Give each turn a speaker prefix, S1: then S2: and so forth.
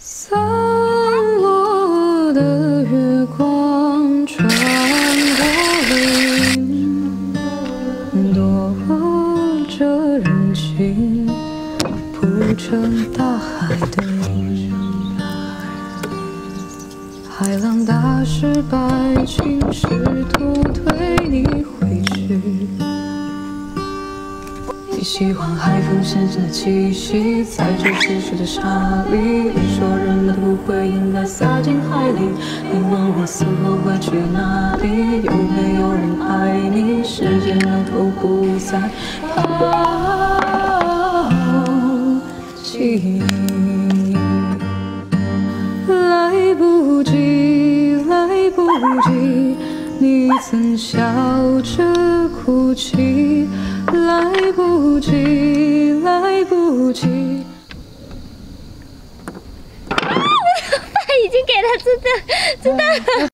S1: 散落的月光穿过林，躲着人群，铺成大海的云。海浪打湿白裙，试图推你回去。 你喜欢海风咸咸的气息，在这稀疏的沙里。你说人们的骨灰应该撒进海里。你问我死后会去哪里？有没有人爱你？时间流头不再抛弃。来不及，来不及，你曾笑着哭泣。 来不及，来不及。
S2: 爸已经给他知道了。